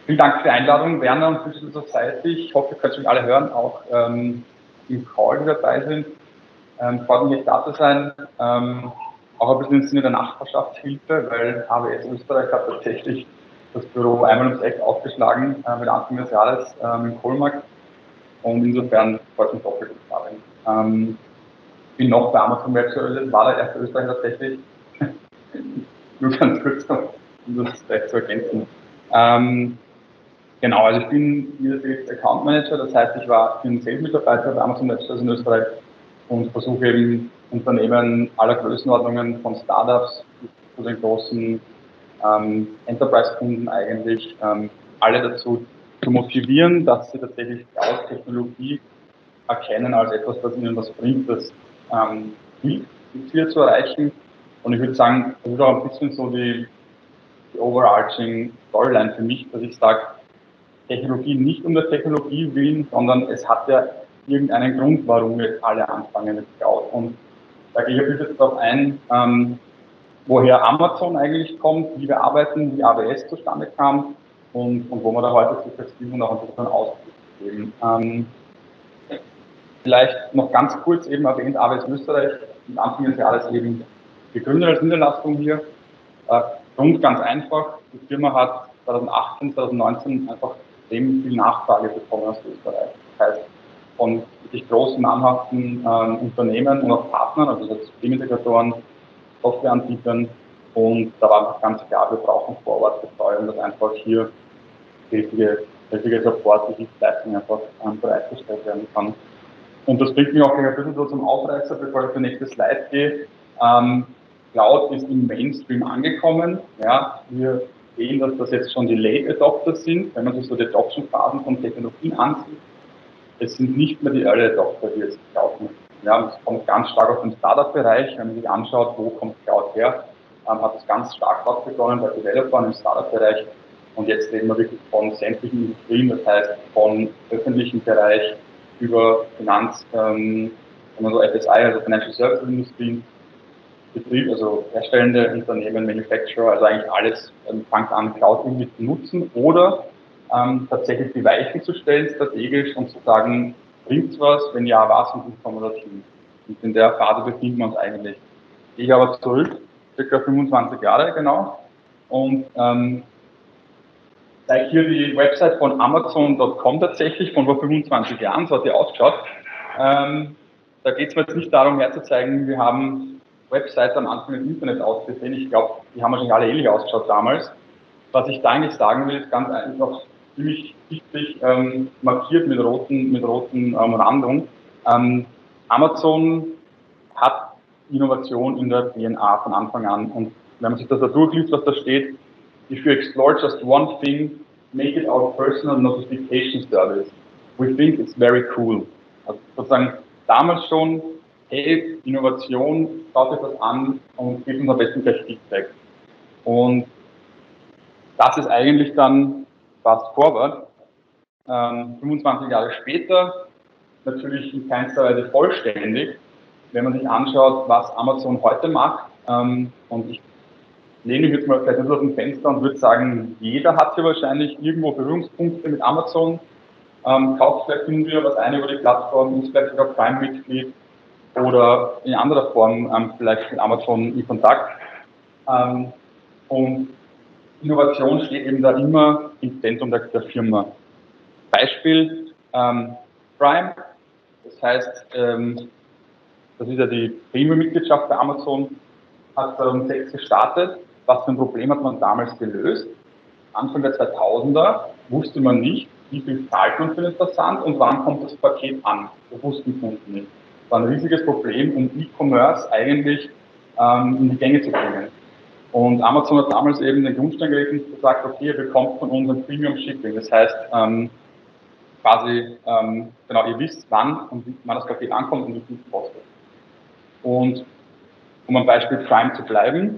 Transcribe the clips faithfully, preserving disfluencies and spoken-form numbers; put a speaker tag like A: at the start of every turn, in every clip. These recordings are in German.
A: Vielen Dank für die Einladung, Werner und Digital Society. Ich hoffe, ihr könnt mich alle hören, auch ähm, im Call, die dabei sind. Ähm, freut mich, da zu sein. Ähm, auch ein bisschen im Sinne der Nachbarschaftshilfe, weil A W S Österreich hat tatsächlich das Büro einmal ums Eck aufgeschlagen äh, mit Anfang des Jahres ähm, im Kohlmarkt. Und insofern freut mich doppelt, dass ich da bin. Ähm, bin noch bei Amazon Web Services, war der erste Österreicher tatsächlich. Nur ganz kurz, um das gleich zu ergänzen. Ähm, Genau, also ich bin, wie das jetzt, Account Manager, das heißt, ich war bin Sales-Mitarbeiter bei Amazon Web Services in Österreich und versuche eben Unternehmen aller Größenordnungen, von Startups zu den großen ähm, Enterprise-Kunden eigentlich, ähm, alle dazu zu motivieren, dass sie tatsächlich Cloud-Technologie erkennen als etwas, das ihnen was bringt, das ähm, hilft, die Ziele zu erreichen. Und ich würde sagen, das ist auch ein bisschen so die, die overarching Storyline für mich, dass ich sage, Technologie nicht um der Technologie willen, sondern es hat ja irgendeinen Grund, warum wir jetzt alle anfangen mit Cloud. Und da gehe ich ein bisschen darauf ein, ähm, woher Amazon eigentlich kommt, wie wir arbeiten, wie A W S zustande kam und, und wo wir da heute zur Verfügung auch ein bisschen Ausblick geben. Ähm, vielleicht noch ganz kurz eben erwähnt, A W S Österreich am Anfang des Jahres eben gegründet als Niederlassung hier. Äh, Grund ganz einfach, die Firma hat zwanzig achtzehn, zwanzig neunzehn einfach extrem viel Nachfrage bekommen aus Österreich. Das heißt, von wirklich großen, namhaften ähm, Unternehmen und auch Partnern, also Systemintegratoren, Softwareanbietern. Und da war einfach ganz klar, wir brauchen Vorortbetreuung, dass einfach hier richtige, richtige Support, die Hilfsleistung einfach ähm, bereitgestellt werden kann. Und das bringt mich auch ein bisschen so zum Aufreißer, bevor ich auf die nächste Slide gehe. Ähm, Cloud ist im Mainstream angekommen. Ja, wir sehen, dass das jetzt schon die Late Adopters sind, wenn man sich so die Adoption-Phasen von Technologien ansieht. Es sind nicht mehr die Early Adopter, die jetzt Cloud nutzen. Ja, es kommt ganz stark auf den Startup-Bereich. Wenn man sich anschaut, wo kommt Cloud her, ähm, hat es ganz stark dort begonnen bei Developern im Startup-Bereich. Und jetzt reden wir wirklich von sämtlichen Industrien, das heißt von öffentlichen Bereich über Finanz, ähm, so F S I, also Financial Services Industrien, Betrieb, also herstellende Unternehmen, Manufacturer, also eigentlich alles ähm, fängt an, Cloud irgendwie zu nutzen oder ähm, tatsächlich die Weichen zu stellen, strategisch und zu sagen, bringt's was, wenn ja, was und wie kommen wir dorthin. Und in der Phase befinden wir uns eigentlich. Ich aber zurück, circa fünfundzwanzig Jahre genau, und ähm, zeige hier die Website von Amazon Punkt com tatsächlich, von vor fünfundzwanzig Jahren, so hat die ausgeschaut. Ähm, da geht es mir jetzt nicht darum herzuzeigen, wir haben Websites am Anfang des Internet ausgesehen. Ich glaube, die haben wahrscheinlich alle ähnlich ausgeschaut damals. Was ich da eigentlich sagen will, ist ganz einfach ziemlich wichtig ähm, markiert mit roten, mit roten ähm, Randung. Ähm, Amazon hat Innovation in der D N A von Anfang an. Und wenn man sich das da durchliest, was da steht, if you explore just one thing, make it our personal notification service. We think it's very cool. Also sozusagen damals schon, hey, Innovation, schaut euch das an und gebt uns am besten gleich Feedback. Und das ist eigentlich dann fast forward. Ähm, fünfundzwanzig Jahre später, natürlich in keinster Weise vollständig, wenn man sich anschaut, was Amazon heute macht. Ähm, und ich lehne mich jetzt mal vielleicht aus dem Fenster und würde sagen, jeder hat hier wahrscheinlich irgendwo Berührungspunkte mit Amazon. Ähm, kauft vielleicht irgendwie was ein über die Plattform, ist vielleicht sogar Prime-Mitglied oder in anderer Form ähm, vielleicht mit Amazon in Kontakt. Ähm, und Innovation steht eben da immer im Zentrum der, der Firma. Beispiel ähm, Prime, das heißt, ähm, das ist ja die Premium-Mitgliedschaft bei Amazon, hat zweitausendsechs gestartet. Was für ein Problem hat man damals gelöst? Anfang der zweitausender wusste man nicht, wie viel zahlt man für den Versand und wann kommt das Paket an. Das wussten Kunden nicht. Das war ein riesiges Problem, um E-Commerce eigentlich ähm, in die Gänge zu bringen. Und Amazon hat damals eben den Grundstein gelegt und gesagt, okay, ihr bekommt von uns ein Premium Shipping. Das heißt, ähm, quasi, ähm, genau, ihr wisst, wann und wann das Paket ankommt und wie viel es kostet. Und um am Beispiel Prime zu bleiben,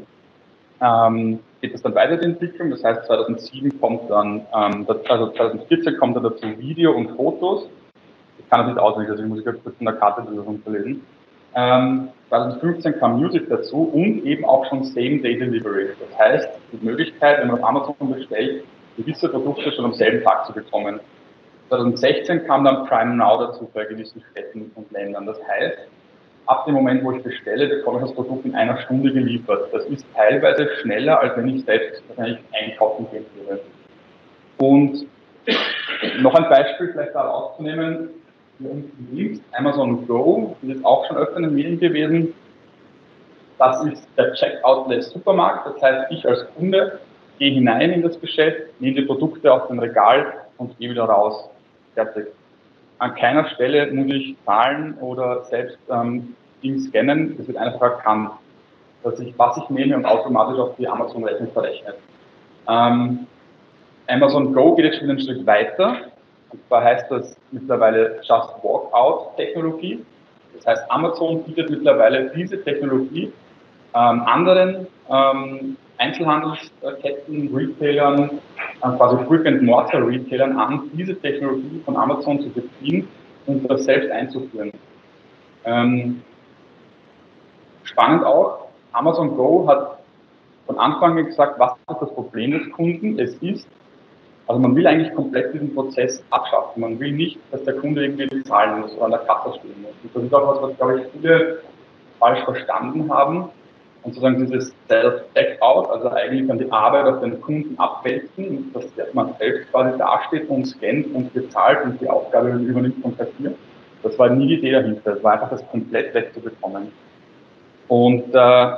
A: ähm, geht es dann weiter die Entwicklung. Das heißt, zweitausendsieben kommt dann, ähm, also zweitausendvierzehn kommt dann dazu Video und Fotos. Ich kann das nicht auswendig, also ich muss kurz in der Karte drüber runterlesen. Ähm, zweitausendfünfzehn kam Music dazu und eben auch schon Same-Day-Delivery. Das heißt, die Möglichkeit, wenn man auf Amazon bestellt, gewisse Produkte schon am selben Tag zu bekommen. zwanzig sechzehn kam dann Prime Now dazu bei gewissen Städten und Ländern. Das heißt, ab dem Moment, wo ich bestelle, bekomme ich das Produkt in einer Stunde geliefert. Das ist teilweise schneller, als wenn ich selbst wahrscheinlich einkaufen gehen würde. Und noch ein Beispiel vielleicht da rauszunehmen, hier unten links, Amazon Go, das ist auch schon öfter in den Medien gewesen. Das ist der Checkout-less Supermarkt, das heißt, ich als Kunde gehe hinein in das Geschäft, nehme die Produkte aus dem Regal und gehe wieder raus. Fertig. An keiner Stelle muss ich zahlen oder selbst ähm, Ding scannen, das wird einfach erkannt, dass ich, was ich nehme und automatisch auf die Amazon-Rechnung verrechnet. Ähm, Amazon Go geht jetzt schon einen Schritt weiter, und zwar heißt das mittlerweile Just Walk Out Technologie. Das heißt, Amazon bietet mittlerweile diese Technologie ähm, anderen ähm, Einzelhandelsketten, Retailern, äh, quasi Brick-and-Mortar-Retailern an, diese Technologie von Amazon zu beziehen und das selbst einzuführen. Ähm, spannend auch, Amazon Go hat von Anfang an gesagt, was ist das Problem des Kunden? Es ist, also man will eigentlich komplett diesen Prozess abschaffen. Man will nicht, dass der Kunde irgendwie bezahlen muss oder an der Kasse stehen muss. Und das ist auch was, was, glaube ich, viele falsch verstanden haben. Und sozusagen dieses Self-Checkout, also eigentlich an die Arbeit auf den Kunden abwälzen, dass man selbst quasi dasteht und scannt und bezahlt und die Aufgabe übernimmt und kassiert. Das war nie die Idee dahinter. Das war einfach, das komplett wegzubekommen. Und äh,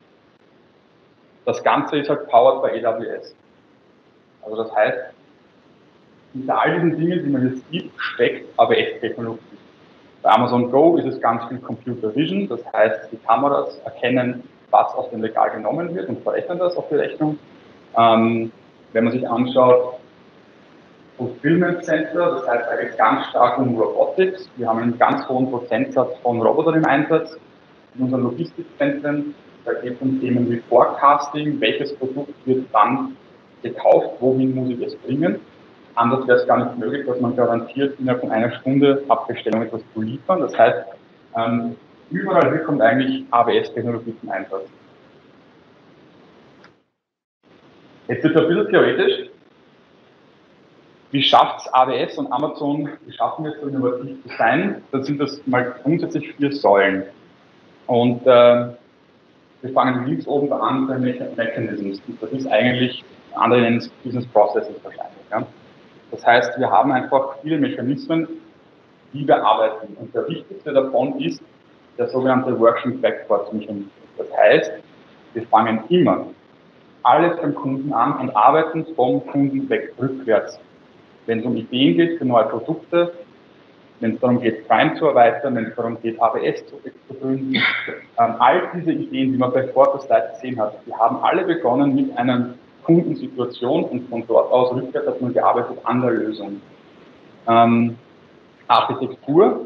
A: das Ganze ist halt powered bei A W S. Also das heißt, hinter all diesen Dingen, die man jetzt sieht, steckt A W S-Technologie. Bei Amazon Go ist es ganz viel Computer Vision, das heißt, die Kameras erkennen, was aus dem Regal genommen wird und verrechnen das auf die Rechnung. Ähm, wenn man sich anschaut, Fulfillment Center, das heißt, da geht es ganz stark um Robotics. Wir haben einen ganz hohen Prozentsatz von Robotern im Einsatz in unseren Logistikzentren. Da geht es um Themen wie Forecasting, welches Produkt wird wann gekauft, wohin muss ich es bringen. Anders wäre es gar nicht möglich, dass man garantiert innerhalb von einer Stunde ab Bestellung etwas zu liefern. Das heißt, ähm, überall hier kommt eigentlich A W S-Technologie zum Einsatz. Jetzt wird es ein bisschen theoretisch. Wie schafft es A W S und Amazon, wie schaffen wir es so innovativ zu sein? Dann sind das mal grundsätzlich vier Säulen. Und äh, wir fangen links oben an bei Mechanisms. Das ist eigentlich, andere nennen es Business Processes wahrscheinlich. Ja? Das heißt, wir haben einfach viele Mechanismen, wie wir arbeiten. Und der wichtigste davon ist der sogenannte Working Backwards Mechanismus. Das heißt, wir fangen immer alles beim Kunden an und arbeiten vom Kunden weg rückwärts. Wenn es um Ideen geht für neue Produkte, wenn es darum geht, Prime zu erweitern, wenn es darum geht, A W S zu gründen, ähm, all diese Ideen, die man bei Vorder Slide gesehen hat, die haben alle begonnen mit einer Kundensituation und von dort aus rückwärts hat man gearbeitet an der Lösung. Ähm, Architektur,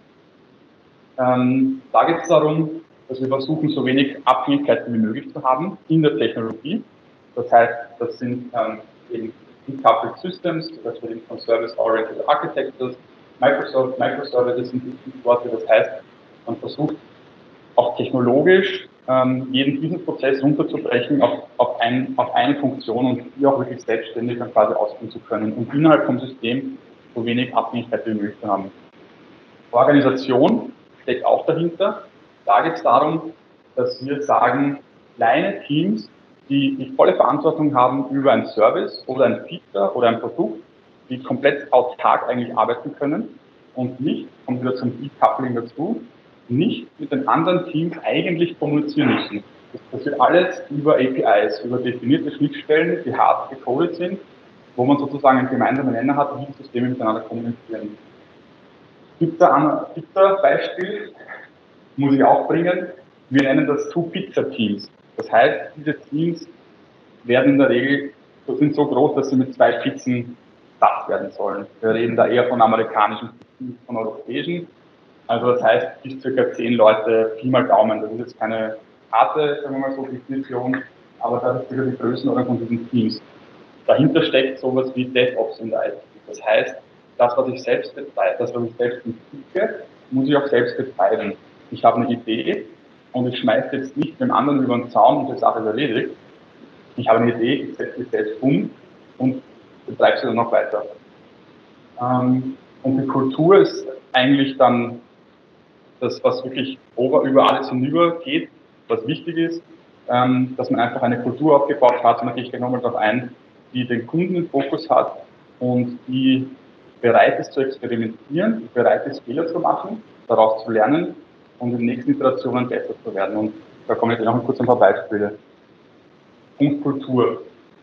A: ähm, da geht es darum, dass wir versuchen, so wenig Abhängigkeiten wie möglich zu haben in der Technologie. Das heißt, das sind ähm, eben Decoupled Systems, das wird eben von Service-Oriented Architectures, Microsoft, Microservices sind die Stichworte. Das heißt, man versucht auch technologisch ähm, jeden diesen Prozess runterzubrechen auf, auf, ein, auf eine Funktion und die auch wirklich selbstständig dann quasi ausführen zu können und innerhalb vom System so wenig Abhängigkeit wie möglich zu haben. Organisation steckt auch dahinter. Da geht es darum, dass wir sagen, kleine Teams, die die volle Verantwortung haben über einen Service oder ein Feature oder ein Produkt, die komplett autark eigentlich arbeiten können und nicht, kommt wieder zum Decoupling dazu, nicht mit den anderen Teams eigentlich kommunizieren müssen. Das passiert alles über A P Is, über definierte Schnittstellen, die hart gecodet sind, wo man sozusagen einen gemeinsamen Nenner hat, wie die Systeme miteinander kommunizieren. Pizza-Beispiel muss ich auch bringen. Wir nennen das Two-Pizza-Teams. Das heißt, diese Teams werden in der Regel, so sind so groß, dass sie mit zwei Pizzen satt werden sollen. Wir reden da eher von amerikanischen Pizzen, von europäischen. Also das heißt, bis circa zehn Leute, Pi mal Daumen. Das ist jetzt keine harte, sagen wir mal so, Definition, aber das ist wieder die Größenordnung von diesen Teams. Dahinter steckt sowas wie DevOps in der I T. Das heißt, das, was ich selbst betreibe, das, was ich selbst entwickle, muss ich auch selbst betreiben. Ich habe eine Idee und ich schmeiße jetzt nicht dem anderen über den Zaun und die Sache ist erledigt. Ich habe eine Idee, ich setze sie selbst um und betreibst du dann noch weiter. Ähm, und die Kultur ist eigentlich dann das, was wirklich over, über alles hinüber geht, was wichtig ist, ähm, dass man einfach eine Kultur aufgebaut hat, und da gehe ich gleich nochmal darauf ein, die den Kunden im Fokus hat und die bereit ist zu experimentieren, die bereit ist Fehler zu machen, daraus zu lernen und in den nächsten Iterationen besser zu werden. Und da komme ich noch kurz ein paar Beispiele. Punkt Kultur.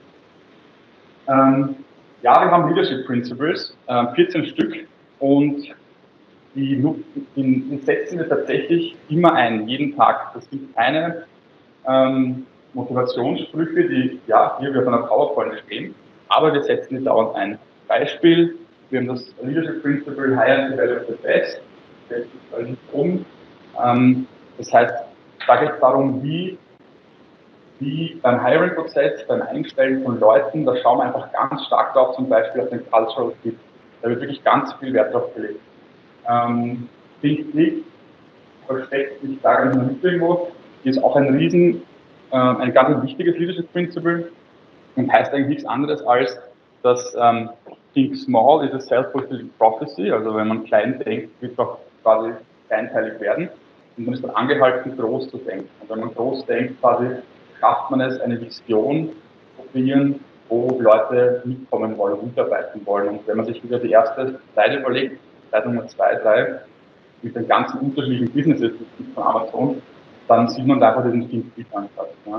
A: Ähm, ja, wir haben Leadership Principles, äh, vierzehn Stück, und die, die, die setzen wir tatsächlich immer ein, jeden Tag. Das sind keine ähm, Motivationssprüche, die ja hier wie auf einer PowerPoint stehen, aber wir setzen die dauernd ein. Beispiel, wir haben das Leadership Principle Hire and Develop the Best, das ist also um. Ähm, das heißt, da geht es darum, wie, wie beim Hiring-Prozess, beim Einstellen von Leuten, da schauen wir einfach ganz stark drauf, zum Beispiel auf den Cultural Fit. Da wird wirklich ganz viel Wert drauf gelegt. Ähm, Think Big versteckt sich da ganz noch nicht irgendwo, ist auch ein riesen, äh, ein ganz wichtiges Leadership Principle und heißt eigentlich nichts anderes als, dass ähm, Think Small is a self-fulfilling prophecy, also wenn man klein denkt, wird auch quasi kleinteilig werden, und man ist dann angehalten, groß zu denken. Und wenn man groß denkt, quasi schafft man es, eine Vision zu kreieren, wo Leute mitkommen wollen, mitarbeiten wollen. Und wenn man sich wieder die erste Slide überlegt, Slide Nummer zwei, drei, mit den ganzen unterschiedlichen Businesses von Amazon, dann sieht man da einfach diesen Think-Big-Ansatz. Ja.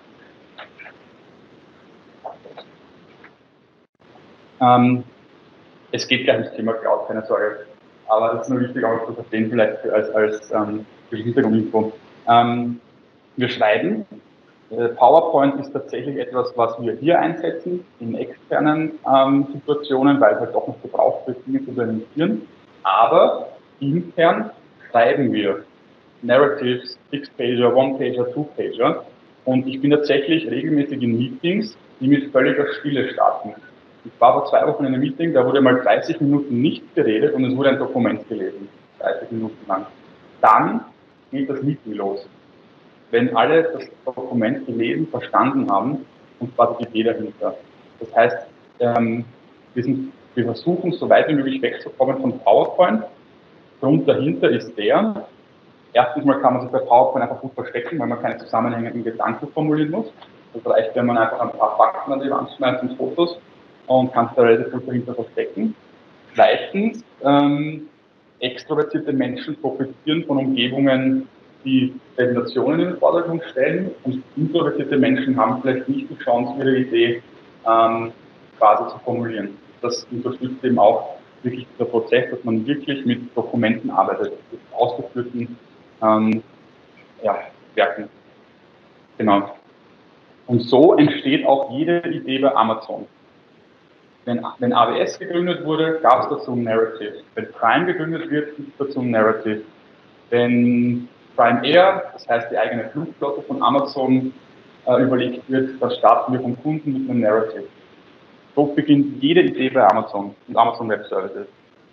A: Ähm, es geht gleich ums Thema Cloud, keine Sorge. Aber das ist nur wichtig auch zu verstehen, vielleicht als, als ähm, Hintergrundinfo. Ähm, wir schreiben. Äh, PowerPoint ist tatsächlich etwas, was wir hier einsetzen, in externen ähm, Situationen, weil es halt auch noch gebraucht wird, Dinge zu implementieren. Aber intern schreiben wir Narratives, Six-Pager, One-Pager, Two-Pager. Und ich bin tatsächlich regelmäßig in Meetings, die mit völliger Stille starten. Ich war vor zwei Wochen in einem Meeting, da wurde mal dreißig Minuten nicht geredet und es wurde ein Dokument gelesen, dreißig Minuten lang. Dann geht das Meeting los. Wenn alle das Dokument gelesen, verstanden haben und quasi die Idee dahinter. Das heißt, ähm, wir, sind, wir versuchen so weit wie möglich wegzukommen von PowerPoint. Grund dahinter ist der, erstens mal kann man sich bei PowerPoint einfach gut verstecken, weil man keine zusammenhängenden Gedanken formulieren muss. Das reicht, wenn man einfach ein paar Fakten an die Wand schmeißt und Fotos und kann sich da relativ gut dahinter verstecken. Zweitens, ähm, extrovertierte Menschen profitieren von Umgebungen, die Präsentationen in den Vordergrund stellen, und introvertierte Menschen haben vielleicht nicht die Chance, ihre Idee ähm, quasi zu formulieren. Das unterstützt eben auch wirklich der Prozess, dass man wirklich mit Dokumenten arbeitet, mit ausgeführten ähm, ja, Werken. Genau. Und so entsteht auch jede Idee bei Amazon. Wenn, wenn A W S gegründet wurde, gab es dazu ein Narrative. Wenn Prime gegründet wird, gibt es dazu ein Narrative. Wenn Prime Air, das heißt die eigene Flugflotte von Amazon, äh, überlegt wird, dann starten wir vom Kunden mit einem Narrative. So beginnt jede Idee bei Amazon und Amazon Web Services.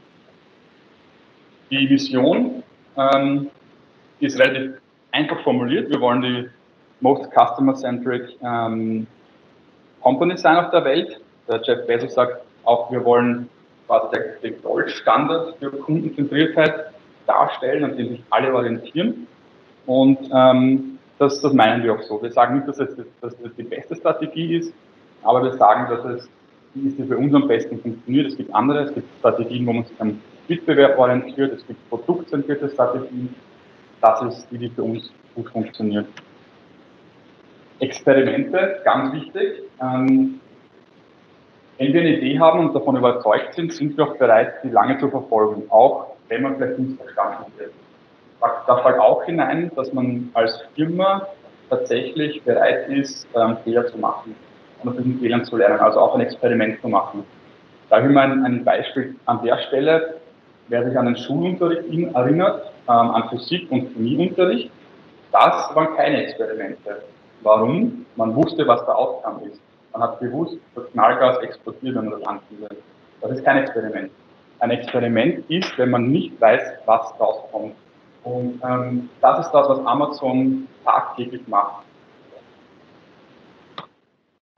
A: Die Vision ähm, ist relativ einfach formuliert. Wir wollen die most customer-centric ähm, Company sein auf der Welt. Der Jeff Bezos sagt auch, wir wollen quasi den Goldstandard für Kundenzentriertheit darstellen, an dem sich alle orientieren. Und ähm, das, das meinen wir auch so. Wir sagen nicht, dass es dass das die beste Strategie ist, aber wir sagen, dass es die ist, die für uns am besten funktioniert. Es gibt andere, es gibt Strategien, wo man sich am Wettbewerb orientiert, es gibt produktzentrierte Strategien. Das ist die, die für uns gut funktioniert. Experimente, ganz wichtig. Ähm, wenn wir eine Idee haben und davon überzeugt sind, sind wir auch bereit, die lange zu verfolgen, auch wenn man vielleicht nicht verstanden wird. Da fällt auch hinein, dass man als Firma tatsächlich bereit ist, ähm, Fehler zu machen und aus diesen Fehlern zu lernen, also auch ein Experiment zu machen. Da habe ich mal ein, ein Beispiel an der Stelle, wer sich an den Schulunterricht erinnert, ähm, an Physik- und Chemieunterricht, das waren keine Experimente. Warum? Man wusste, was der Outcome ist. Man hat gewusst, das Knallgas explodiert, wenn man das anzündet. Das ist kein Experiment. Ein Experiment ist, wenn man nicht weiß, was rauskommt. Und ähm, das ist das, was Amazon tagtäglich macht.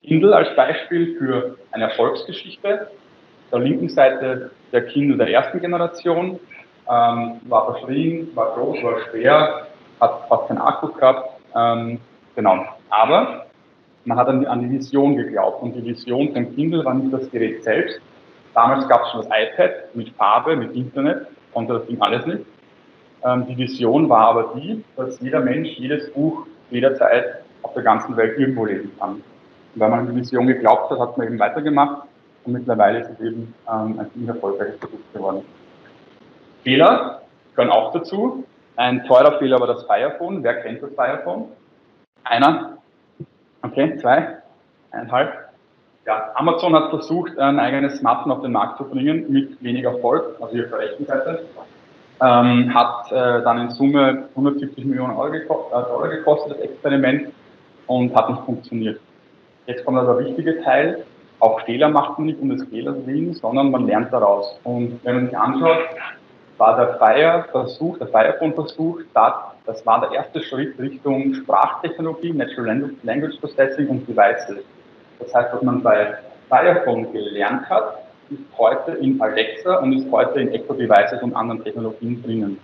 A: Kindle als Beispiel für eine Erfolgsgeschichte. Auf der linken Seite der Kindle der ersten Generation, ähm, war verschrien, war groß, war schwer, hat fast keinen Akku gehabt, ähm, genau. Aber man hat an, an die Vision geglaubt und die Vision von Kindle war nicht das Gerät selbst. Damals gab es schon das iPad mit Farbe, mit Internet, konnte das Ding alles nicht. Ähm, die Vision war aber die, dass jeder Mensch jedes Buch jederzeit auf der ganzen Welt irgendwo lesen kann. Und weil man an die Vision geglaubt hat, hat man eben weitergemacht und mittlerweile ist es eben ähm, ein ziemlich erfolgreiches Produkt geworden. Fehler gehören auch dazu. Ein teurer Fehler war das Fire Phone. Wer kennt das Fire Phone? Einer? Okay, zwei? Eineinhalb? Ja, Amazon hat versucht, ein eigenes Smartphone auf den Markt zu bringen, mit wenig Erfolg, also hier auf der rechten Seite. Ähm, hat äh, dann in Summe hundertsiebzig Millionen Euro geko äh, Dollar gekostet, das Experiment, und hat nicht funktioniert. Jetzt kommt also der wichtige Teil, auch Fehler macht man nicht um des Fehlers willen, sondern man lernt daraus. Und wenn man sich anschaut, war der Fire-Versuch, der Firephone-Versuch, das war der erste Schritt Richtung Sprachtechnologie, Natural Language Processing und Devices. Das heißt, was man bei Firephone gelernt hat, ist heute in Alexa und ist heute in Echo Devices und anderen Technologien drinnen.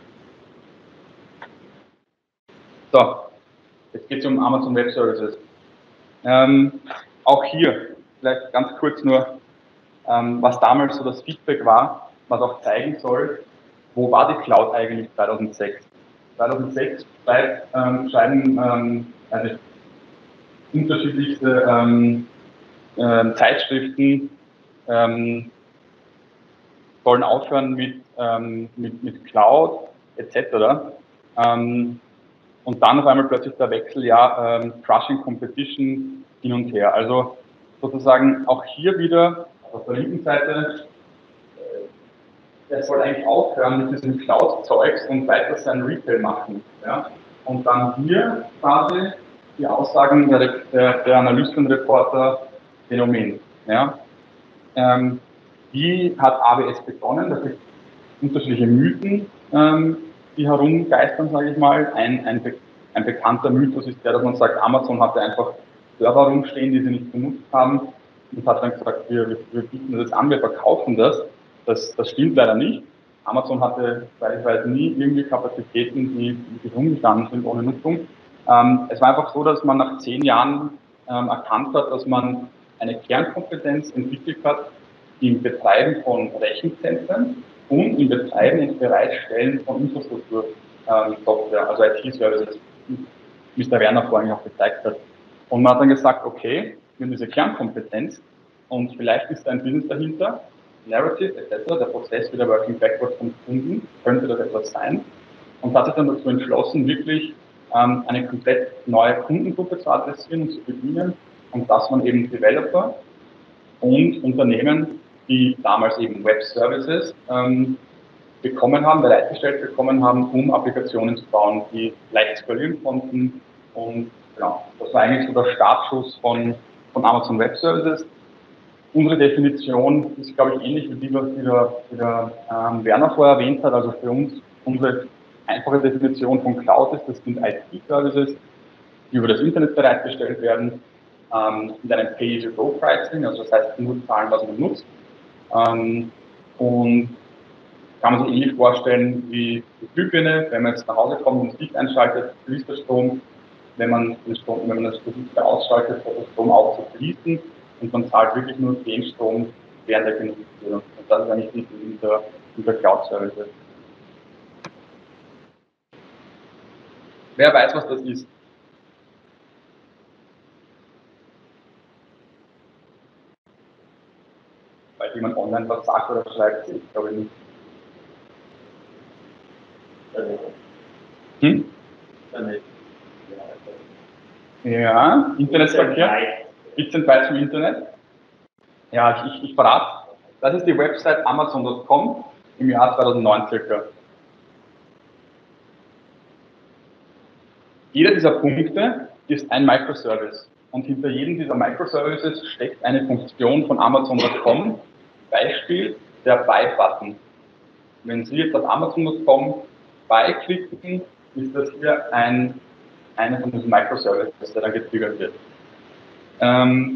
A: So, jetzt geht es um Amazon Web Services. Ähm, auch hier, vielleicht ganz kurz nur, ähm, was damals so das Feedback war, was auch zeigen soll, wo war die Cloud eigentlich zweitausendsechs? zweitausendsechs bleibt, ähm, schreiben ähm, also unterschiedlichste ähm, äh, Zeitschriften ähm, sollen aufhören mit, ähm, mit, mit Cloud et cetera. Ähm, und dann auf einmal plötzlich der Wechsel, ja, ähm, Crushing Competition hin und her. Also sozusagen auch hier wieder auf der linken Seite, der soll eigentlich aufhören mit diesem Cloud-Zeugs und weiter sein Retail machen. Ja? Und dann hier quasi die Aussagen der, der, der Analystenreporter Phänomen. Ja? Ähm, wie hat A W S begonnen? Das sind unterschiedliche Mythen, ähm, die herumgeistern, sage ich mal. Ein, ein, ein bekannter Mythos ist der, dass man sagt, Amazon hatte einfach Server rumstehen, die sie nicht benutzt haben, und hat dann gesagt, wir, wir, wir bieten das an, wir verkaufen das. Das, das stimmt leider nicht. Amazon hatte, weil ich weiß, nie irgendwie Kapazitäten, die wirklich rumgestanden sind ohne Nutzung. Ähm, es war einfach so, dass man nach zehn Jahren ähm, erkannt hat, dass man eine Kernkompetenz entwickelt hat im Betreiben von Rechenzentren und im Betreiben und Bereitstellen von Infrastruktur-Software, ähm, also I T-Services, wie Mister Werner vorhin auch gezeigt hat. Und man hat dann gesagt, okay, wir haben diese Kernkompetenz und vielleicht ist da ein Business dahinter, Narrative et cetera, der Prozess wieder Working Backwards vom Kunden, könnte das etwas sein. Und hat sich dann dazu entschlossen, wirklich ähm, eine komplett neue Kundengruppe zu adressieren und zu bedienen, und das waren eben Developer und Unternehmen, die damals eben Web Services ähm, bekommen haben, bereitgestellt bekommen haben, um Applikationen zu bauen, die leicht skalieren konnten. Und genau, das war eigentlich so der Startschuss von, von Amazon Web Services. Unsere Definition ist, glaube ich, ähnlich wie die, was der, der ähm, Werner vorher erwähnt hat. Also für uns, unsere einfache Definition von Cloud ist, das sind I T-Services, die über das Internet bereitgestellt werden, ähm, mit einem Pay-as-you-go-Pricing, also das heißt nur zahlen, was man nutzt. Ähm, und kann man sich ähnlich vorstellen wie die Glühbirne, wenn man jetzt nach Hause kommt und das Licht einschaltet, fließt der Strom. Wenn man den Strom, wenn man das Licht wieder ausschaltet, hört der Strom auf zu fließen, und man zahlt wirklich nur den Strom während der genutzt wird. Und das ist eigentlich die der, der Cloud-Service. Wer weiß, was das ist? Weil jemand online was sagt oder schreibt, ich glaube nicht. Hm? Ja, Internetverkehr. Bisschen Bytes zum Internet. Ja, ich, ich, ich verrate. Das ist die Website Amazon Punkt com im Jahr zweitausendneun circa. Jeder dieser Punkte ist ein Microservice. Und hinter jedem dieser Microservices steckt eine Funktion von Amazon Punkt com. Beispiel der Buy-Button. Wenn Sie jetzt auf Amazon Punkt com Buy klicken, ist das hier ein, einer von diesen Microservices, der dann getriggert wird. Ähm,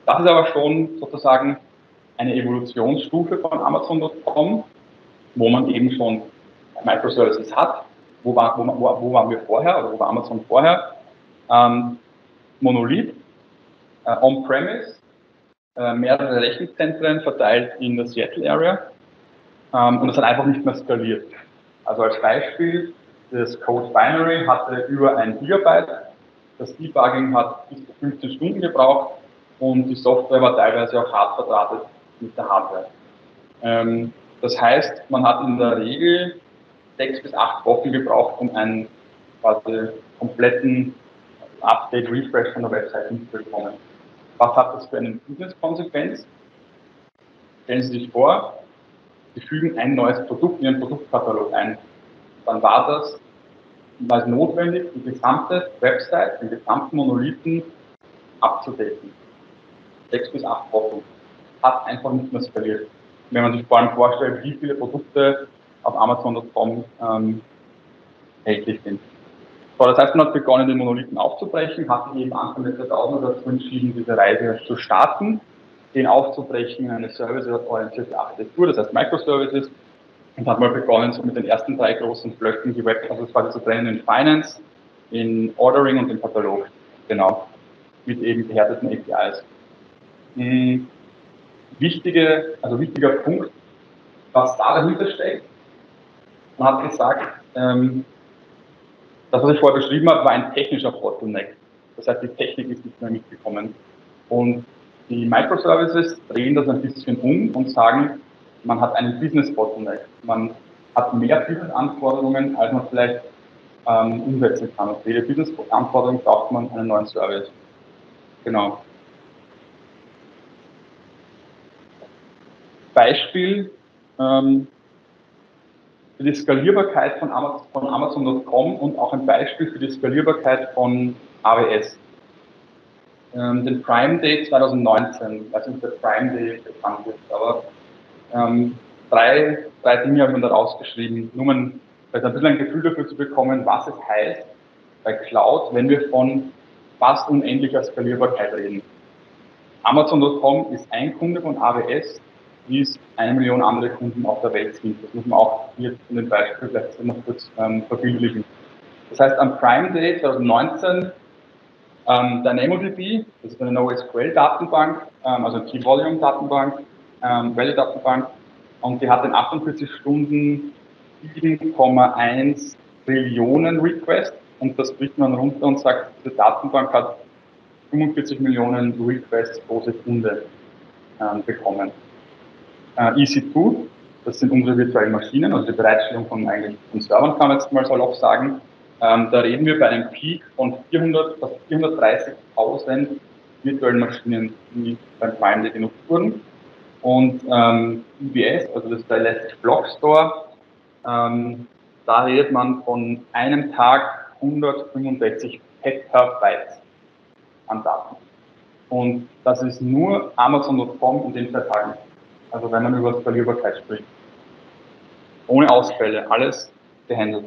A: das ist aber schon sozusagen eine Evolutionsstufe von Amazon Punkt com, wo man eben schon Microservices hat. Wo, war, wo, wo, wo waren wir vorher oder wo war Amazon vorher? Ähm, Monolith, äh, On-Premise, äh, mehrere Rechenzentren verteilt in der Seattle Area ähm, und das hat einfach nicht mehr skaliert. Also als Beispiel, das Code Binary hatte über ein Gigabyte, das Debugging hat bis zu fünfzehn Stunden gebraucht und die Software war teilweise auch hart verdrahtet mit der Hardware. Ähm, das heißt, man hat in der Regel sechs bis acht Wochen gebraucht, um einen quasi kompletten Update-Refresh von der Website hinzubekommen. Was hat das für eine Business-Konsequenz? Stellen Sie sich vor, Sie fügen ein neues Produkt in Ihren Produktkatalog ein. Dann war das war es notwendig, die gesamte Website, den gesamten Monolithen abzudecken. Sechs bis acht Wochen. Hat einfach nicht mehr skaliert. Wenn man sich vor allem vorstellt, wie viele Produkte auf Amazon Punkt com ähm, erhältlich sind. So, das heißt, man hat begonnen, den Monolithen aufzubrechen, hat sich eben Anfang des Jahrtausends dazu entschieden, diese Reise zu starten, den aufzubrechen in eine serviceorientierte Architektur, das heißt Microservices, und hat mal begonnen, so mit den ersten drei großen Blöcken die Web, also quasi zu trennen in Finance, in Ordering und in Katalog, genau, mit eben behärteten A P Is. Hm, wichtige, also wichtiger Punkt, was da dahinter steckt, man hat gesagt, ähm, das, was ich vorher beschrieben habe, war ein technischer Bottleneck. Das heißt, die Technik ist nicht mehr mitgekommen. Und die Microservices drehen das ein bisschen um und sagen, man hat einen Business Bottleneck. Man hat mehr Business-Anforderungen, als man vielleicht ähm, umsetzen kann. Und für jede Business-Anforderung braucht man einen neuen Service. Genau. Beispiel ähm, für die Skalierbarkeit von Amazon Punkt com und auch ein Beispiel für die Skalierbarkeit von A W S. Ähm, den Prime Day zwanzig neunzehn, ich weiß nicht, ob der Prime Day bekannt ist, aber ähm, drei, drei Dinge habe ich mir da rausgeschrieben, nur um ein bisschen ein Gefühl dafür zu bekommen, was es heißt bei Cloud, wenn wir von fast unendlicher Skalierbarkeit reden. Amazon Punkt com ist ein Kunde von A W S, wie es eine Million andere Kunden auf der Welt sind. Das muss man auch hier in dem Beispiel vielleicht noch kurz ähm, verbildlichen. Das heißt, am Prime Day zwanzig neunzehn ähm, DynamoDB, das ist eine NoSQL-Datenbank, ähm, also eine Key-Volume-Datenbank, ähm, Value-Datenbank, und die hat in achtundvierzig Stunden sieben Komma eins Trillionen Requests, und das bricht man runter und sagt, diese Datenbank hat fünfundvierzig Millionen Requests pro Sekunde ähm, bekommen. Äh, E C zwei, das sind unsere virtuellen Maschinen, also die Bereitstellung von eigentlich von Servern, kann man jetzt mal salopp sagen. Ähm, da reden wir bei einem Peak von vierhundert, fast vierhundertdreißigtausend virtuellen Maschinen, die beim Prime Day genutzt wurden. Und ähm, E B S, also das ist der Elastic Block Store, ähm, da redet man von einem Tag hundertfünfundsechzig Petabytes an Daten. Und das ist nur Amazon Punkt com in den zwei Tagen. Also wenn man über Skalierbarkeit spricht. Ohne Ausfälle, alles gehandelt.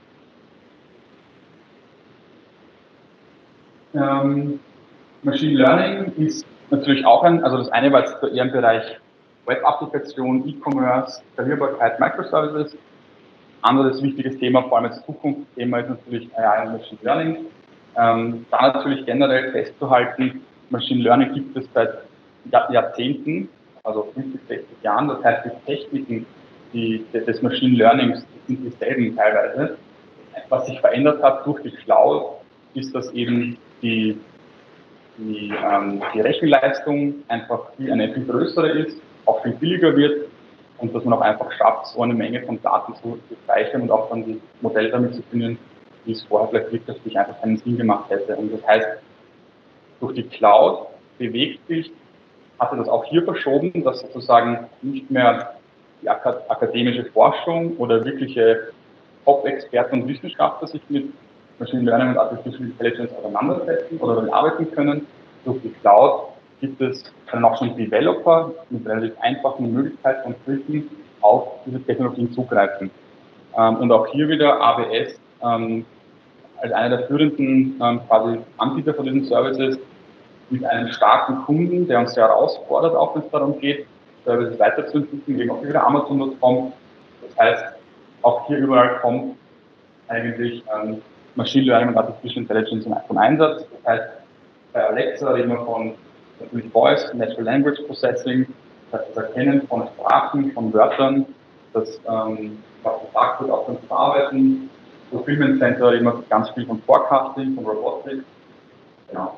A: Ähm, Machine Learning ist natürlich auch ein, also das eine war jetzt eher im Bereich Web-Applikation, E-Commerce, Skalierbarkeit, Microservices. Anderes wichtiges Thema, vor allem als Zukunftsthema, ist natürlich A I und Machine Learning. Ähm, da natürlich generell festzuhalten, Machine Learning gibt es seit Jahrzehnten, also fünfzig, sechzig Jahren. Das heißt, die Techniken die, des Machine Learnings sind dieselben teilweise. Was sich verändert hat durch die Cloud, ist, dass eben die, die, ähm, die Rechenleistung einfach viel, eine viel größere ist, auch viel billiger wird und dass man auch einfach schafft, so eine Menge von Daten zu, zu speichern und auch dann die Modelle damit zu finden, wie es vorher vielleicht wirtschaftlich einfach keinen Sinn gemacht hätte. Und das heißt, durch die Cloud bewegt sich, hatte das auch hier verschoben, dass sozusagen nicht mehr die akademische Forschung oder wirkliche Top-Experten und Wissenschaftler sich mit Machine Learning und Artificial Intelligence auseinandersetzen oder damit arbeiten können. Durch die Cloud gibt es dann auch schon Developer mit relativ einfachen Möglichkeiten und Tricks auf diese Technologien zugreifen. Und auch hier wieder A W S als einer der führenden quasi Anbieter von diesen Services mit einem starken Kunden, der uns sehr herausfordert, auch wenn es darum geht, Services weiterzuentwickeln, eben auch wieder Amazon Punkt com. Das heißt, auch hier überall kommt eigentlich ähm, Machine Learning und Artificial Intelligence zum Einsatz. Das heißt, bei Alexa reden wir von natürlich Voice, Natural Language Processing, das heißt das Erkennen von Sprachen, von Wörtern, das, ähm, was gesagt wird, auch beim Verarbeiten. Fulfillment Center reden wir ganz viel von Forecasting, von Robotik. Genau.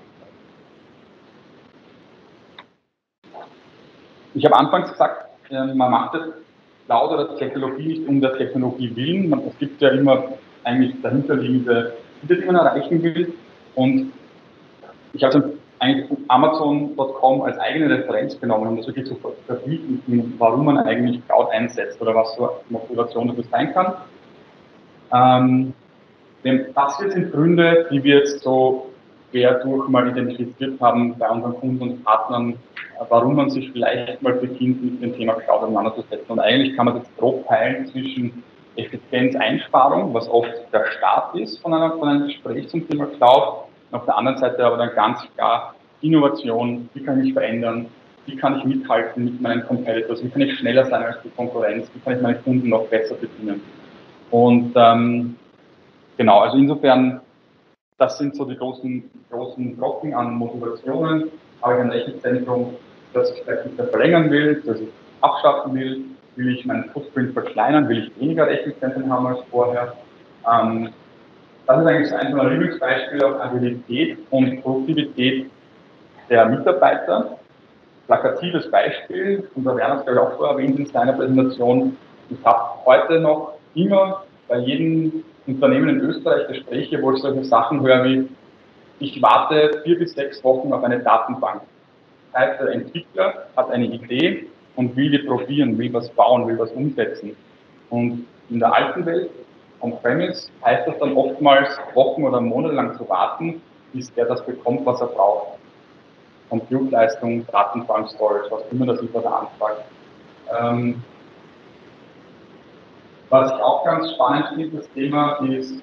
A: Ich habe anfangs gesagt, man macht das Cloud oder Technologie nicht um der Technologie willen. Es gibt ja immer eigentlich dahinterliegende Ziele, die man erreichen will. Und ich habe eigentlich Amazon Punkt com als eigene Referenz genommen, um das wirklich zu verbieten, warum man eigentlich Cloud einsetzt oder was so Motivation dafür sein kann. Ähm, das hier sind Gründe, die wir jetzt so querdurch mal identifiziert haben bei unseren Kunden und Partnern, warum man sich vielleicht mal beginnt, mit dem Thema Cloud auseinanderzusetzen. Und eigentlich kann man das grob teilen zwischen Effizienzeinsparung, was oft der Start ist von, einer, von einem Gespräch zum Thema Cloud, und auf der anderen Seite aber dann ganz klar Innovation, wie kann ich mich verändern, wie kann ich mithalten mit meinen Competitors, wie kann ich schneller sein als die Konkurrenz, wie kann ich meine Kunden noch besser bedienen. Und ähm, genau, also insofern, das sind so die großen, großen Brocken an Motivationen. Habe ich ein Rechenzentrum, das ich vielleicht nicht mehr verlängern will, das ich abschaffen will, will ich meinen Footprint verkleinern, will ich weniger Rechenzentren haben als vorher. Ähm, das ist eigentlich so ein meiner Lieblingsbeispiele auf Agilität und Produktivität der Mitarbeiter. Plakatives Beispiel, und da werden es glaube ich auch vorher erwähnt in seiner Präsentation. Ich habe heute noch immer bei jedem Unternehmen in Österreich Gespräche, wo ich solche Sachen höre wie, ich warte vier bis sechs Wochen auf eine Datenbank. Das heißt, der Entwickler hat eine Idee und will die probieren, will was bauen, will was umsetzen. Und in der alten Welt, on-premise, heißt das dann oftmals Wochen oder Monate lang zu warten, bis der das bekommt, was er braucht. Compute-Leistung, Datenbank, Storage, was immer das über der anfragt. Ähm, was ich auch ganz spannend finde, das Thema ist,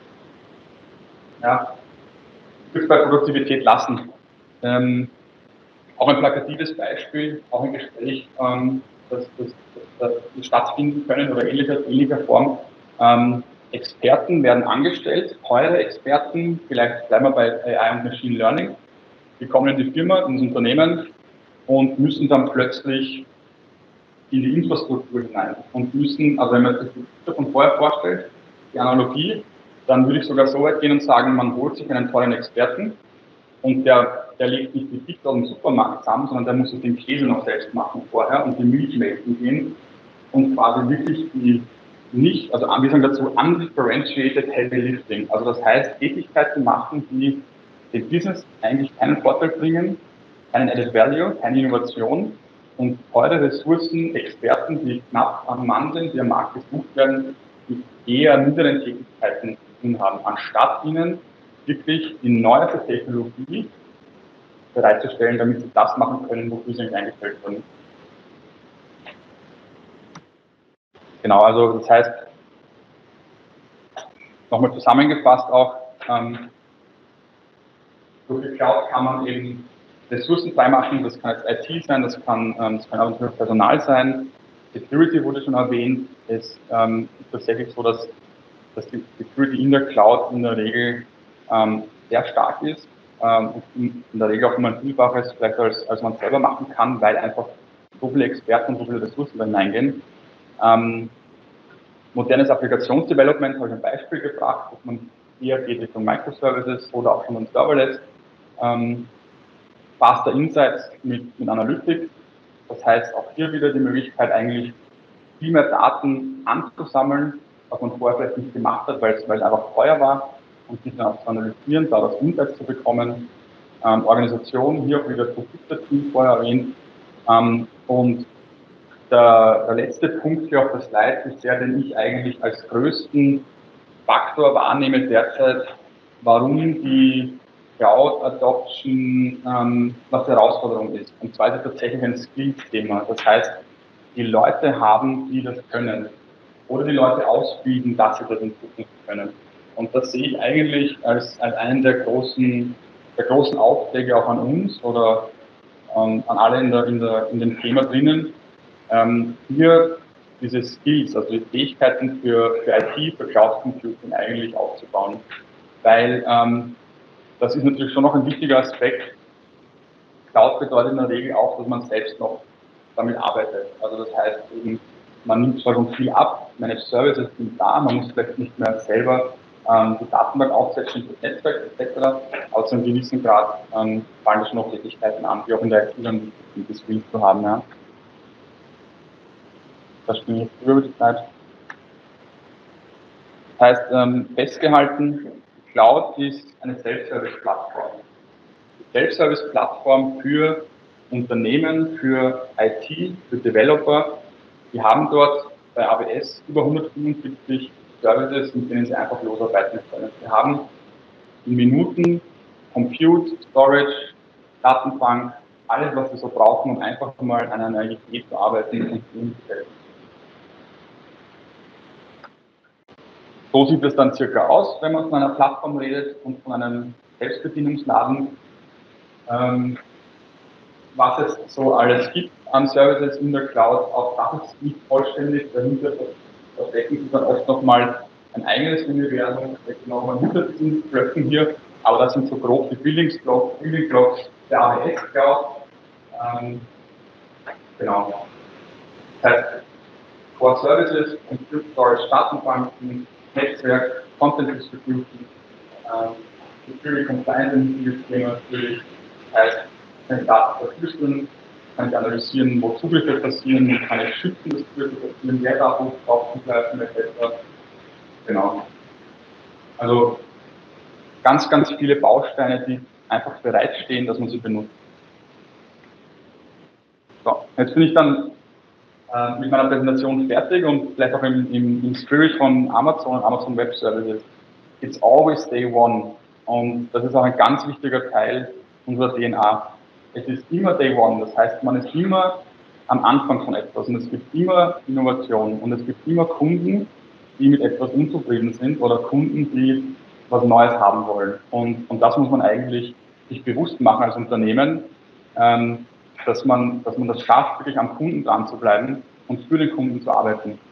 A: ja, ich würde es bei Produktivität lassen. Ähm, auch ein plakatives Beispiel, auch ein Gespräch, ähm, das, das, das, das stattfinden können oder ähnlicher, ähnlicher Form. Ähm, Experten werden angestellt, teure Experten, vielleicht bleiben wir bei A I und Machine Learning, die kommen in die Firma, ins Unternehmen und müssen dann plötzlich in die Infrastruktur hinein und müssen, also wenn man sich das von vorher vorstellt, die Analogie, dann würde ich sogar so weit gehen und sagen, man holt sich einen tollen Experten und der, der legt nicht die Pizza aus dem Supermarkt zusammen, sondern der muss sich den Käse noch selbst machen vorher und die Milch melken gehen und quasi wirklich die nicht, also wir sagen dazu undifferentiated heavy lifting, also das heißt Tätigkeiten machen, die dem Business eigentlich keinen Vorteil bringen, keinen Added Value, keine Innovation und teure Ressourcen, Experten, die knapp am Mann sind, die am Markt gesucht werden, die eher mittleren Tätigkeiten zu tun haben, anstatt ihnen wirklich die neueste Technologie bereitzustellen, damit sie das machen können, wofür sie eigentlich eingestellt wurden. Genau, also das heißt, nochmal zusammengefasst auch, ähm, durch die Cloud kann man eben Ressourcen frei machen, das kann jetzt I T sein, das kann, ähm, das kann aber natürlich Personal sein. Security wurde schon erwähnt, es ähm, ist tatsächlich so, dass, dass die Security in der Cloud in der Regel ähm, sehr stark ist ähm, und in, in der Regel auch immer ein Vielfaches vielleicht als, als man selber machen kann, weil einfach so viele Experten und so viele Ressourcen da hineingehen. Ähm, modernes Applikationsdevelopment habe ich ein Beispiel gebracht, dass man eher geht Richtung Microservices oder auch schon ein Serverless. Ähm, faster Insights mit, mit Analytics. Das heißt, auch hier wieder die Möglichkeit, eigentlich viel mehr Daten anzusammeln, was man vorher vielleicht nicht gemacht hat, weil es, weil es einfach teuer war, und sich dann auch zu analysieren, daraus Insights zu bekommen. Ähm, Organisation, hier auch wieder das Team vorher erwähnt. Ähm, und der, der letzte Punkt hier auf der Slide ist der, den ich eigentlich als größten Faktor wahrnehme derzeit, warum die Cloud Adoption ähm, was die Herausforderung ist. Und zwar ist es tatsächlich ein Skills-Thema. Das heißt, die Leute haben, die das können. Oder die Leute ausbilden, dass sie das in Zukunft können. Und das sehe ich eigentlich als, als einen der großen der großen Aufträge auch an uns oder ähm, an alle in, der, in, der, in dem Thema drinnen, ähm, hier diese Skills, also die Fähigkeiten für, für I T, für Cloud Computing eigentlich aufzubauen. Weil ähm, das ist natürlich schon noch ein wichtiger Aspekt. Cloud bedeutet in der Regel auch, dass man selbst noch damit arbeitet. Also das heißt eben, man nimmt zwar schon viel ab, Managed Services sind da, man muss vielleicht nicht mehr selber ähm, die Datenbank aufsetzen, das Netzwerk et cetera. Aber zu einem gewissen Grad ähm, fallen da schon noch Tätigkeiten an, die auch in der I T dann wichtig sind, das Skills zu haben. Ja. Das springe ich jetzt über die Zeit. Das heißt, ähm, festgehalten, Cloud ist eine Self-Service-Plattform. Self-Service-Plattform für Unternehmen, für I T, für Developer. Die haben dort bei A W S über hundertfünfundsiebzig Services, mit denen sie einfach losarbeiten können. Wir haben in Minuten Compute, Storage, Datenbank, alles, was wir so brauchen, um einfach mal an einer Idee zu arbeiten und umzusetzen. So sieht es dann circa aus, wenn man von einer Plattform redet und von einem Selbstbedienungsladen. Ähm, was es so alles gibt an Services in der Cloud, auch das ist nicht vollständig. Dahinter verstecken sich dann oft nochmal ein eigenes Universum, nochmal hinter diesen Blöcken hier, aber das sind so grob die Building Blocks, Building Blocks der A W S Cloud. Ähm, genau. Das heißt, Core Services, Compute Storage, Datenbanken, Netzwerk, Content Distribution, ähm, Security Compliance ein wichtiges Thema natürlich. Das heißt, kann ich Daten verschlüsseln, kann ich analysieren, wo Zugriffe passieren, kann ich schützen, dass Zugriffe passieren, wer Daten drauf zugreifen, et cetera. Genau. Also ganz, ganz viele Bausteine, die einfach bereitstehen, dass man sie benutzt. So, jetzt bin ich dann äh, mit meiner Präsentation fertig und vielleicht auch im, im, im Spirit von Amazon und Amazon Web Services. It's always day one. Und das ist auch ein ganz wichtiger Teil unserer D N A. Es ist immer day one, das heißt, man ist immer am Anfang von etwas und es gibt immer Innovation und es gibt immer Kunden, die mit etwas unzufrieden sind oder Kunden, die was Neues haben wollen. Und, und das muss man eigentlich sich bewusst machen als Unternehmen, ähm, dass man, dass man das schafft, wirklich am Kunden dran zu bleiben und für den Kunden zu arbeiten.